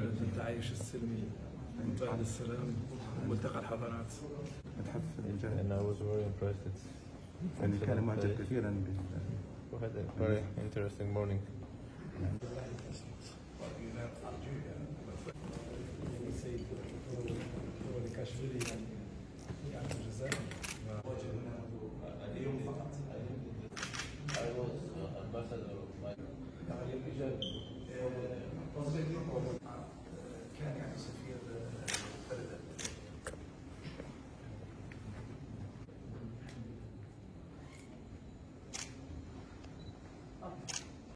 بلد التعايش السلمي، بلد السلام، ملتقى الحضارات. متحف المجاهد. And I was very impressed. يعني كان معجب كثيرا We had a very interesting morning. I was ambassador of my